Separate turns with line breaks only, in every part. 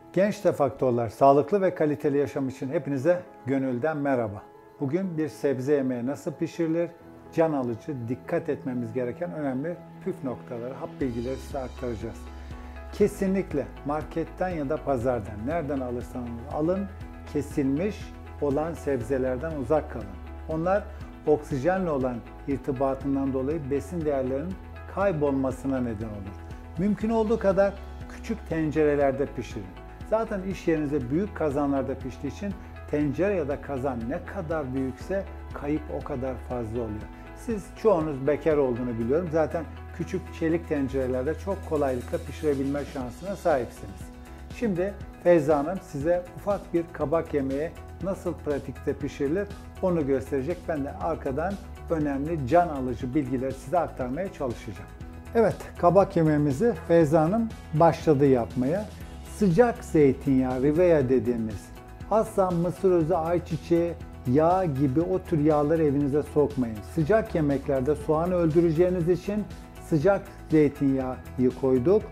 Genç defaktorlar, sağlıklı ve kaliteli yaşam için hepinize gönülden merhaba. Bugün bir sebze yemeği nasıl pişirilir, can alıcı, dikkat etmemiz gereken önemli püf noktaları, hap bilgileri size aktaracağız. Kesinlikle marketten ya da pazardan, nereden alırsanız alın, kesilmiş olan sebzelerden uzak kalın. Onlar oksijenle olan irtibatından dolayı besin değerlerinin kaybolmasına neden olur. Mümkün olduğu kadar küçük tencerelerde pişirin. Zaten iş yerinizde büyük kazanlarda piştiği için tencere ya da kazan ne kadar büyükse kayıp o kadar fazla oluyor. Siz çoğunuz bekar olduğunu biliyorum. Zaten küçük çelik tencerelerde çok kolaylıkla pişirebilme şansına sahipsiniz. Şimdi Feyza Hanım size ufak bir kabak yemeği nasıl pratikte pişirilir onu gösterecek. Ben de arkadan önemli can alıcı bilgileri size aktarmaya çalışacağım. Evet, kabak yemeğimizi Feyza Hanım başladı yapmaya. Sıcak zeytinyağı, rivea dediğimiz, asla mısır özü, ayçiçeği, yağ gibi o tür yağları evinize sokmayın. Sıcak yemeklerde soğanı öldüreceğiniz için sıcak zeytinyağı koyduk.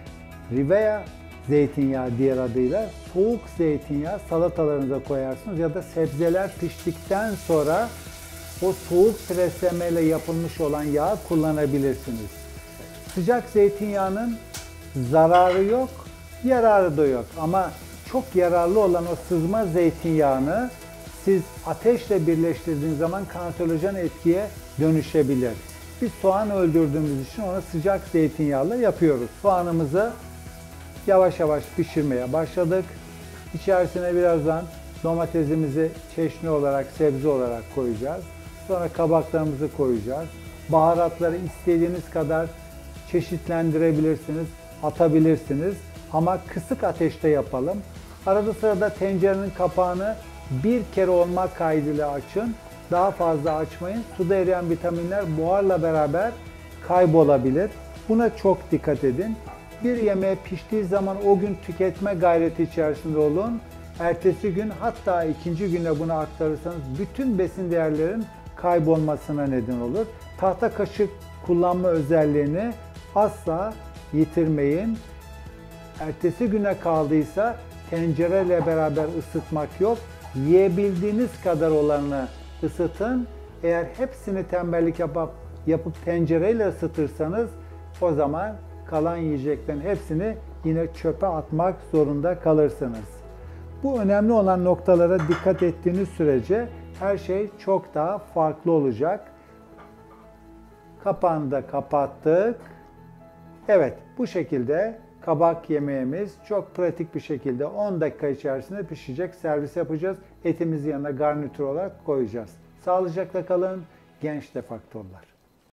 Rivea zeytinyağı diğer adıyla soğuk zeytinyağı salatalarınıza koyarsınız ya da sebzeler piştikten sonra o soğuk preslemeyle yapılmış olan yağı kullanabilirsiniz. Sıcak zeytinyağının zararı yok, yararı da yok ama çok yararlı olan o sızma zeytinyağını siz ateşle birleştirdiğiniz zaman kanserojen etkiye dönüşebilir. Biz soğan öldürdüğümüz için ona sıcak zeytinyağıyla yapıyoruz. Soğanımızı yavaş yavaş pişirmeye başladık. İçerisine birazdan domatesimizi çeşni olarak, sebze olarak koyacağız. Sonra kabaklarımızı koyacağız. Baharatları istediğiniz kadar çeşitlendirebilirsiniz, atabilirsiniz. Ama kısık ateşte yapalım. Arada sırada tencerenin kapağını bir kere olmak kaydıyla açın. Daha fazla açmayın. Suda eriyen vitaminler buharla beraber kaybolabilir. Buna çok dikkat edin. Bir yemeğe piştiği zaman o gün tüketme gayreti içerisinde olun. Ertesi gün hatta ikinci güne bunu aktarırsanız bütün besin değerlerin kaybolmasına neden olur. Tahta kaşık kullanma özelliğini asla yitirmeyin. Ertesi güne kaldıysa tencereyle beraber ısıtmak yok. Yiyebildiğiniz kadar olanı ısıtın. Eğer hepsini tembellik yapıp tencereyle ısıtırsanız o zaman kalan yiyeceklerin hepsini yine çöpe atmak zorunda kalırsınız. Bu önemli olan noktalara dikkat ettiğiniz sürece her şey çok daha farklı olacak. Kapağını da kapattık. Evet, bu şekilde kabak yemeğimiz çok pratik bir şekilde 10 dakika içerisinde pişecek. Servis yapacağız. Etimizi yanına garnitür olarak koyacağız. Sağlıcakla kalın genç defaktorlar.